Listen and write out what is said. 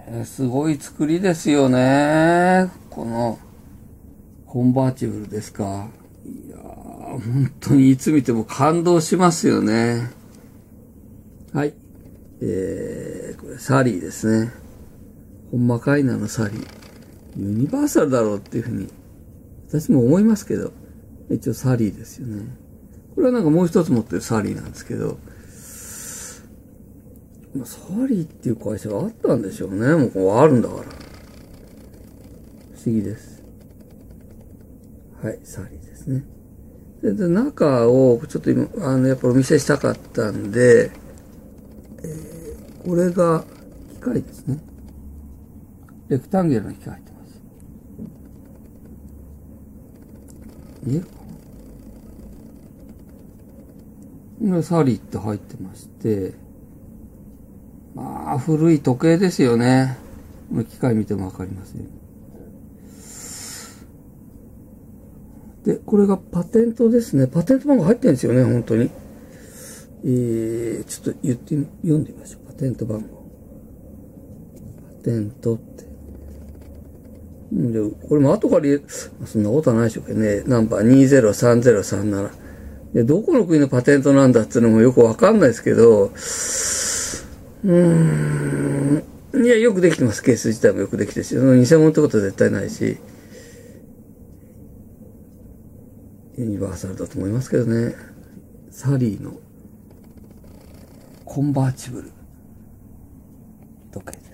すごい作りですよね。この、コンバーチブルですか。いやー、本当にいつ見ても感動しますよね。はい。これサリーですね。ほんまかいなのサリー。ユニバーサルだろうっていうふうに、私も思いますけど、一応サリーですよね。これはなんかもう一つ持ってるサリーなんですけど、サリーっていう会社があったんでしょうね。もうこうあるんだから。不思議です。はい、サリーですね。で中をちょっと今、やっぱお見せしたかったんで、これが機械ですね。レクタンゲルの機械入ってます。見えるかな？サリーって入ってまして、まあ、古い時計ですよね。機械見てもわかりますよ。で、これがパテントですね。パテント番号入ってるんですよね、本当に。ちょっと読んでみましょう。パテント番号。パテントって。これも後からそんなことはないでしょうけどね。ナンバー203037。で、どこの国のパテントなんだっていうのもよくわかんないですけど、いや、よくできてます。ケース自体もよくできてるし、その偽物ってことは絶対ないし、ユニバーサルだと思いますけどね。サリーのコンバーチブル時計。